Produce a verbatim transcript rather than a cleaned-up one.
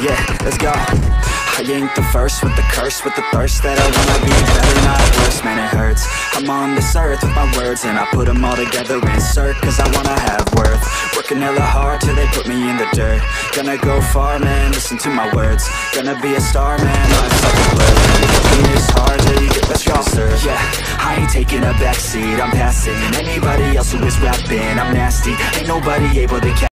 Yeah, let's go. I ain't the first with the curse, with the thirst that I wanna be better, not worse. Man, it hurts. I'm on this earth with my words, and I put them all together, insert, cause I wanna have worth. Working hella hard till they put me in the dirt. Gonna go far, man, listen to my words. Gonna be a star, man, life's like a blur. Working this hard till you get what you deserve. Yeah, I ain't taking a backseat, I'm passing anybody else who is rapping. I'm nasty, ain't nobody able to catch